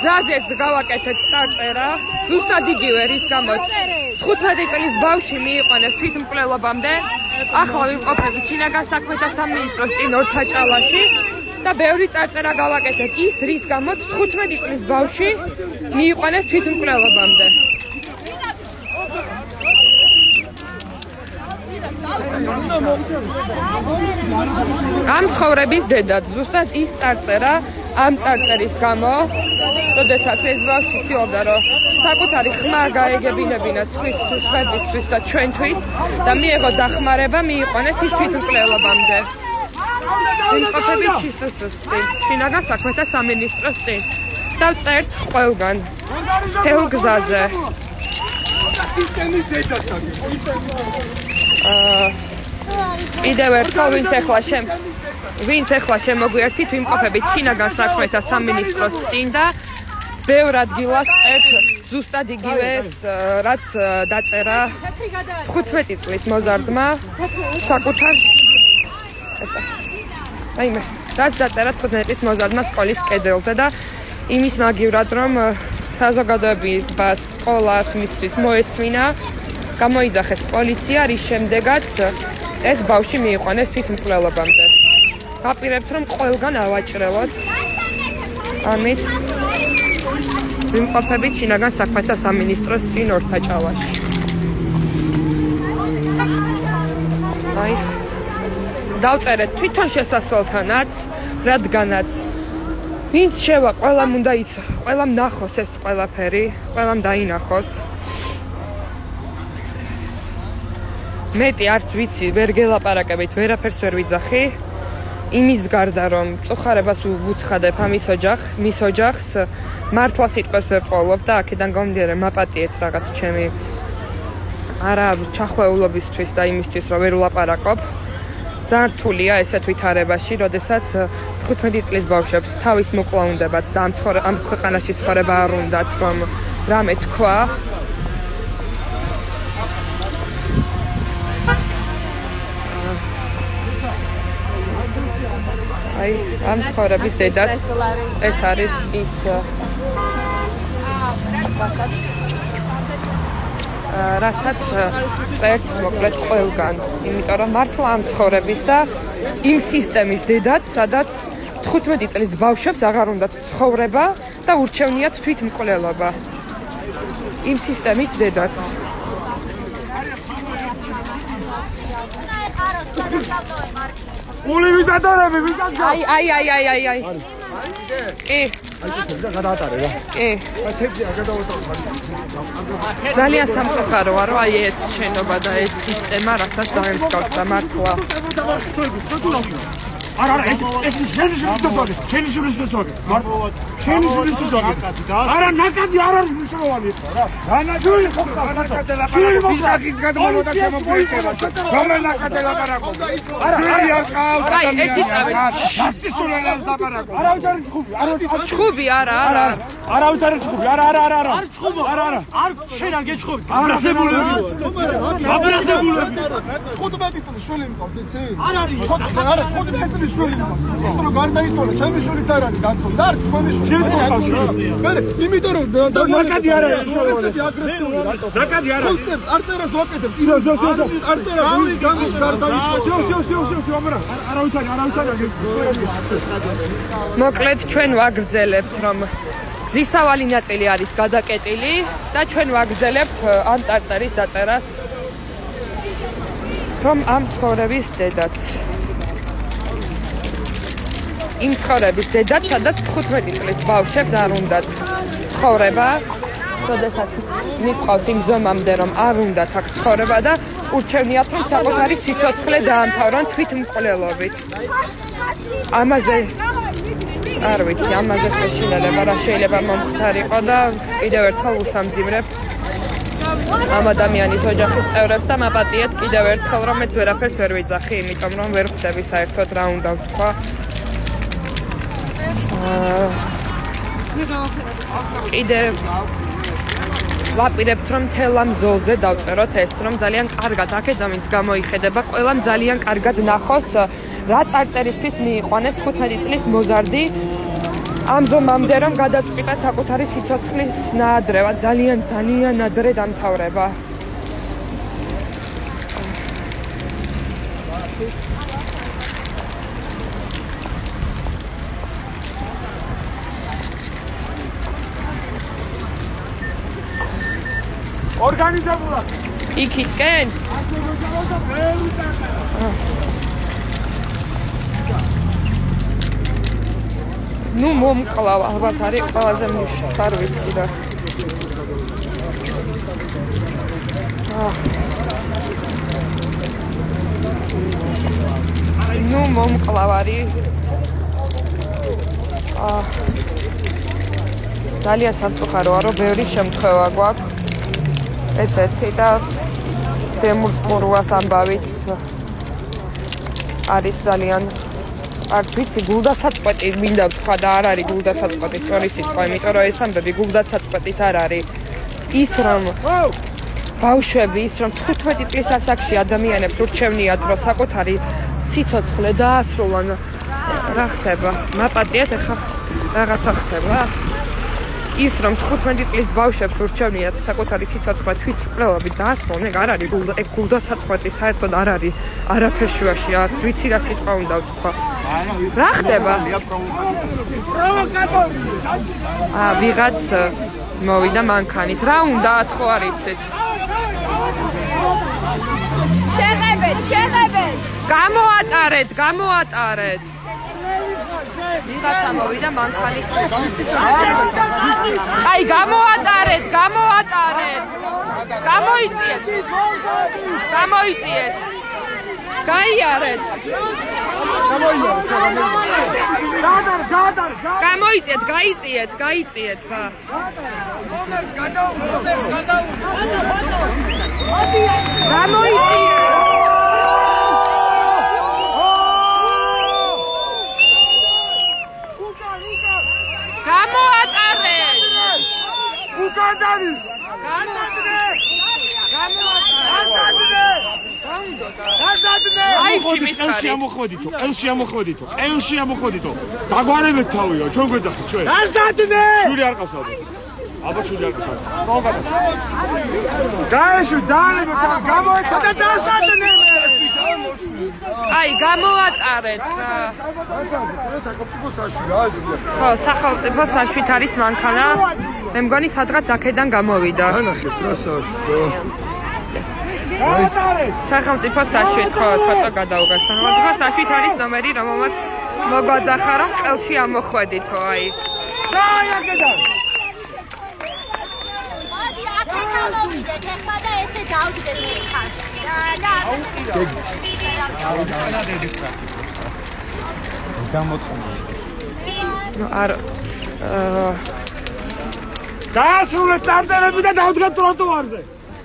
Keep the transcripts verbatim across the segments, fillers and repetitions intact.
გზაზეც გავაკეთეთ წარწერა, ზუსტად იგივე რის გამოც თხუთმეტი წლის ბავშვი მიიყვანეს თვითმკვლელობამდე, ახლა ვიმყოფებით შინაგან საქმეთა სამინისტროს წინ ორთაჭალაში და ბევრი წარწერა გავაკეთეთ ის რის გამოც თხუთმეტი წლის ბავშვი მიიყვანეს თვითმკვლელობამდე. ამ ცხოვრების დედად ზუსტად ის წარწერა ამ წარწერის გამო, როდესაც ეს ბავშვი ცდილობდა რომ საკუთარი ხმა გაეგებინებინა სხვის თუ სხვებისთვის და ჩვენთვის და მიიღო დახმარება, მიიყვანეს ის თვითმკვლელობამდე. ვიმყოფებით შსს-ს წინ, შინაგან საქმეთა სამინისტროს წინ და ვწერთ ყველგან, მთელ გზაზე. კიდევ ერთხელ ვინც ახლა შემ ვინც ახლა შემოგვიერთით, ვიმყოფებით შინაგან საქმეთა სამინისტროს წინ და ბევრ ადგილას წერთ ზუსტად იგივეს, რაც დაწერა თხუთმეტი წლის მოზარდმა საკუთარ აიმე, რაც დაწერა თხუთმეტი წლის მოზარდმა სკოლის კედელზე და იმის მაგივრად, რომ საზოგადოებას, სკოლას მისთვის მოესმინა, გამოიძახეს პოლიცია, რის შემდეგაც ეს ბავშვი მიიყვანეს თვითმკვლელობამდე. ვაპირებთ, რომ ყველგან ავაჭრელოთ. ამით ვიმყოფებით შინაგან საქმეთა სამინისტროს წინ ორთაჭალაში. აი, დავწერეთ თვითონ შესასვლელთანაც, რადგანაც ვინც შევა, ყველამ უნდა იცო, ყველამ ნახოს ეს ყველაფერი, ყველამ დაინახოს. მეტი არც ვიცი, ვერ გელაპარაკებით, ვერაფერს ვერ ვიძახი. იმის გარდა, რომ წუხარებას ვუცხადებ ამის ოჯახს, მის ოჯახს, მართლა სიტყვებს ვეპყრობ და აქედან გამომდინარე მაპატიეთ რაღაც ჩემი არა ჩახვეულობისთვის და იმისთვის, რომ ვერ ვლაპარაკობ. ძალიან რთულია ესეთ ვითარებაში, როდესაც თხუთმეტი წლის ბავშვებს თავის მოკლა უნდებათ და ამ ქვეყანაში ცხოვრება არ უნდათ, რომ რამე თქვა. აი, ამ ცხოვრების დედაც ეს არის ის რასაც წერთ მოკლედ ყველგან, იმიტომ რომ მართლა ამ ცხოვრების და იმ სისტემის დედაც, სადაც თხუთმეტი წლის ბავშვებს აღარ უნდათ ცხოვრება და ურჩევნიათ თვითმკვლელობა. იმ სისტემის დედაც. ულივიზატორები ვიკანდა. აი, აი, აი, აი, აი, აი. კი. გადაატარე რა. კი. თეთრია გადავატოვე. ძალიან სამწუხაროა, რომ აი ეს შენობა და ეს სისტემა რასაც დაემსგავსა მართლა. არა, არა, ეს ეს შენი შვილისთვისაა. შენი შვილისთვისაა. შენი შვილისთვისაა. არა, ნაკადი არ არის მნიშვნელოვანი რა. განაჩული ხოხა, ნაკადი ლაპარაკო. ბიზაკის გადმოვიდა შემოგვიერთება. რომელ ნაკადი ლაპარაკო? არა, შვილი არ ყავს. აი, ერთი წავით. ნაცისტულებს ლაპარაკო. არა, უჯარი ჩხუბი, არა, ჩხუბი არა, არა. არა, უჯარი ჩხუბი, არა, არა, არა, არა. არ ჩხუბო. არა, არა. არ შენ არ გეჩხუბი. აბრაზებულები. აბრაზებულები. თხუთმეტი წლის შვილი მყავს, იცი? არ არის. არა, თხუთმეტი წლის შვილი მყავს. ის რომ გარდაიცვალა, ჩემი შვილიც არ არის დაცული. და არ თქვენი შვილი. მე იმიტომ რომ ნაკადი არ არის ესეთი აგრესიული რატო? ნაკადი არ არის. წარწერას ვაკეთებ. წარწერა გული გამის გარდაიცვალა. შო, შო, შო, შო, შო, ამარა. არავითარი, არავითარი აგეს. მოკლედ ჩვენ ვაგრძელებთ, რომ გზისავალი ნაწილი არის გადაკეტილი და ჩვენ ვაგრძელებთ ამ წარწერის დაწერას, რომ ამ ცხოვრების დედაც იმ ცხოვრების დედაც, სადაც თხუთმეტი წლის ბავშვებს არ უნდათ ცხოვრება, როდესაც მიყვავს იმ ზომამდე, რომ არ უნდათ აქ ცხოვრება და ურჩევნიათ, რომ საკუთარი სიცოცხლე დაამთავრონ თვითმკვლელობით. ამაზე არ ვიცი, ამაზე შეშინელება რა შეიძლება მომხდარიყო და კიდევ ერთხელ უსამძიმრებ ამ ადამიანის ოჯახის წევრებს და მაპატიეთ კიდევ ერთხელ, რომ მეც ვერაფერს ვერ ვიძახი, იმიტომ რომ ვერ ხვდები საერთოდ რა უნდა ვთქვა. კიდევ ვაპირებთ, რომ მთელ ამ ზოლზე დავწეროთ ეს, რომ ძალიან კარგად აქედან ვინც გამოიხედება, ყველამ ძალიან კარგად ნახოს, რა წარწერისთვის მიიყვანეს თხუთმეტი წლის მოზარდი ამ ზომამდე რომ გადაწყვიტა საკუთარი სიცოცხლის ნაადრევა, ძალიან ძალიან ადრე დამთავრება. ორგანიზებულად. იქითკენ? ნუ მომკლავ, ალბათ არის ყველაზე მნიშვნელოვანი, არ ვიცი რა. ნუ მომკლავ არის. ძალიან სამწუხაროა, რომ ბევრი შემთხვევა გვაქვს. ესეთი და დემურსპურუას ამბავიც არის ძალიან არ ვიცი გულდასაწყვეტი მინდა ვთქვა და არ არის გულდასაწყვეტი სწორი სიტყვა, იმიტომ რომ ეს ამბები გულდასაწყვეტიც არ არის. ის რომ ბავშვები, ის რომ თხუთმეტი წლის ასაკში ადამიანებს ურჩევნიათ, რომ საკუთარი სიცოცხლე დაასრულონ, რა ხდება? მაპატიეთ ახლა რაღაცა ხდება? ის რომ თხუთმეტი წლის ბავშვებს ურჩევნიათ საკუთარი სიცოცხლე თვითმკვლელობით დაასრულონ, ეგ არ არის გულდასაწყვეტი, საერთოდ არ არის არაფერშუაში, არ ვიცი რა სიტყვა უნდა ვთქვა. რა ხდება? პროვოკატორი. აა ვიღაც მოვიდა მანქანით. რა უნდა ხო არ იცით? შეღებეთ, შეღებეთ. გამოატარეთ, გამოატარეთ. ვიღაცა მოვიდა მანქანით. აი გამოატარეთ, გამოატარეთ. გამოიწიეთ. გამოიწიეთ. გაიარეთ. გამოიწიეთ, გაიწიეთ, გაიწიეთ რა. გამოიწიეთ. გამოატარეთ. უკანდარი. ყელში ამოხვედითო, ყელში ამოხვედითო, ყელში ამოხვედითო. დაგვარებეთ თავიო, ჩვენ გვეძახით ჩვენ. გასადნე! შური არ ყავსავთ. აბა შური არ ყავსავთ. მოგაბა. გაეშუ დაანებო, გამოეცა და დასადნე! აი, გამოატარეთ რა. ხო, სახელმწიფო საშუით არის მანქანა. მე მგონი სადღაც აქედან გამოვიდა. ანახეთ რა საშუო. სახელმწიფო საშუით, ხო, ფოტო გადაუღეს. სახელმწიფო საშუით არის ნომერი, რომელმაც მოგვაძახა, რომ ყელში ამოხვედითო, აი. აი, აქედან. მოდი, აქედან მოვიდეთ, ეხლა და ესე დავდგეთ მიხაში. რა, რა. ნუ არ აა დაასრულეთ წარწერები და დავდგეთ ტროტუარზე.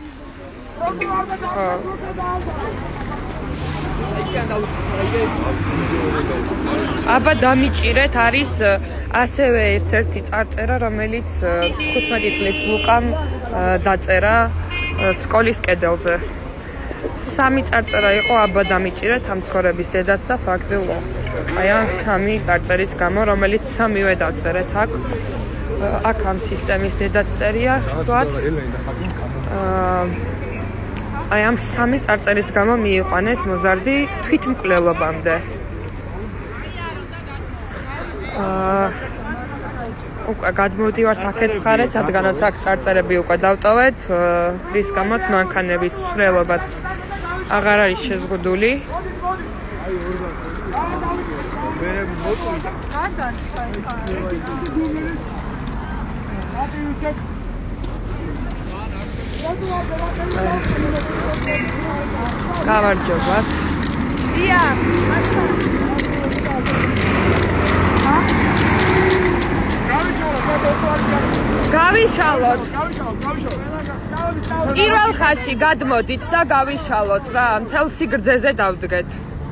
აბა დამიჭირეთ, არის ასევე ერთ-ერთი წარწერა, რომელიც თხუთმეტი წლის ლუკამ დაწერა სკოლის კედელზე. სამი წარწერა იყო, აბა დამიჭირეთ ამ ცხოვრების დედას და ფაქტიურად აი ამ სამი წარწერის გამო, რომელიც სამივე დაწერეთ აქ. აქ ამ სისტემის დედაც წერია, ვთქვათ. აი ამ სამი წარწერის გამო მიიყვანეს მოზარდი თვითმკვლელობამდე. აა უკვე გადმოვდივართ აქეთ მხარეს, რადგანაც აქ წარწერები უკვე დავტოვეთ, რის გამოც მანქანების მსვლელობაც აღარ არის შეზღუდული. გავარჯობათ. დიახ. გავიშალოთ. პირველ ხაზში გადმოდით და გავიშალოთ რა, მთელ სიგრძეზე დავდგეთ.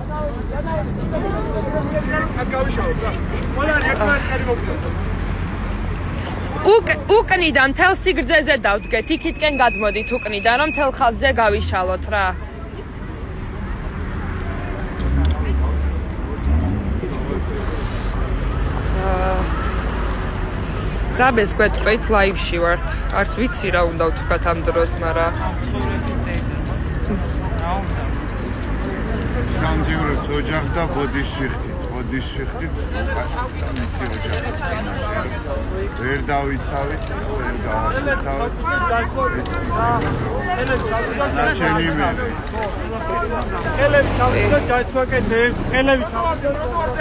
უკნიდან მთელ სიგრძეზე დავდგეთ, იქითკენ გადმოდით უკნიდან, რომ მთელ ხაზზე გავიშალოთ რა. რაბეს გვეტყვით ლაივში ვართ. არც ვიცი რა უნდა ვთქვათ ამ დროს, მაგრამ გამძივრებთ ოჯახს და ბოდიშ ვიხდით. ბოდიშ ვიხდით ასეთი ოჯახი. ვერ დავიცავით, ვერ გავასწავით. ჩენი მე. ელები თავიდან დაიწყაკეთე, ელები თავიდან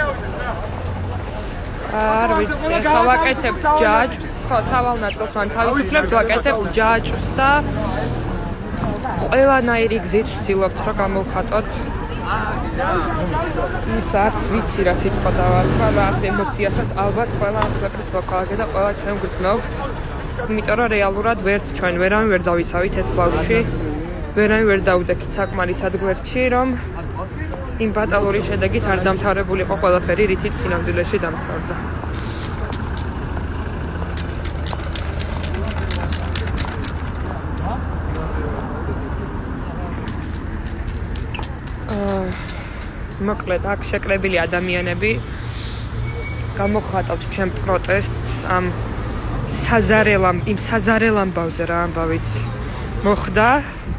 არ ვიცი, ახლა ვაკეთებთ ჯაჭვს, ხო, სავალ ნაწილს მან თავისუფლად ვაკეთებთ ჯაჭვს და ყველანაირი გზით ვცდილობთ, რომ გამოვხატოთ ის არც ვიცი რა სიტყვა დავარქვა, რა ემოციასაც ალბათ ყველა ამ ქვეყნის მოქალაქე და ყველა ჩვენ გვგრძნობთ, იმიტომ რომ რეალურად ვერც ჩვენ ვერავინ ვერ დავიცავით ეს ბავშვი, ვერავინ ვერ დაუდექით საკმარისად გვერდში, რომ იმ ბატალური შედეგით არ დამთავრებულიყო ყველაფერი, რითიც სინამდვილეში დამთავრდა. მოკლედ, აქ შეკრებილი ადამიანები გამოხატავთ ჩვენ პროტესტს ამ საზარელ იმ საზარელ ამბავზე რა ამბავიც მოხდა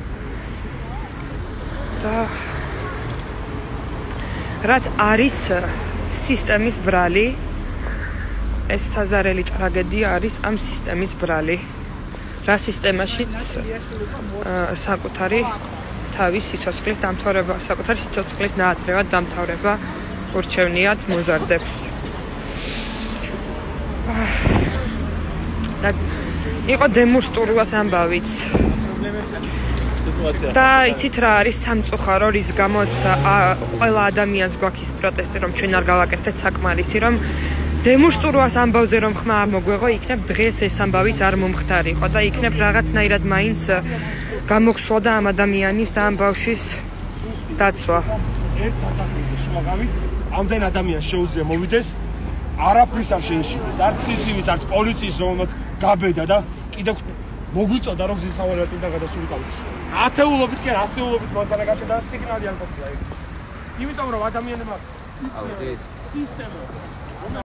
და რაც არის სისტემის ბრალი, ეს საზარელი ტრაგედია არის ამ სისტემის ბრალი, რა სისტემაშიც საკუთარი თავის სიცოცხლის დამთავრება, საკუთარი სიცოცხლის ნაადრევად დამთავრება ურჩევნიათ მოზარდებს. და იყო დემონსტრუას ამბავიც. და იცით რა არის სამწუხარო, რის გამოც ყველა ადამიანს გვაქვს ის პროტესტი, რომ ჩვენ არ გავაკეთეთ საკმარისი, რომ დემონსტრუას ამბავზე რომ ხმა არ მოგვეღო, იქნებ დღეს ეს ამბავიც არ მომხდარიყო და იქნებ რაღაცნაირად მაინც გამოგსვლა და ამ ადამიანის და ამ ბავშვის დაცვა. ერთ ასაკში შუაგავით ამდენ ადამიანს შეუძლია მოვიდეს, არაფრის არ შეეშინდეს, არც სიცივის, არც პოლიციის რომელმაც გაბედა და კიდევ მოგვიწოდა რომ ზისავალი უნდა გადასულიყავდეს. ათეულობით კი არა, ასეულობით მოძანაგაშა და სიგნალი არ ყოფილა. იმიტომ რომ ადამიანებმა სისტემა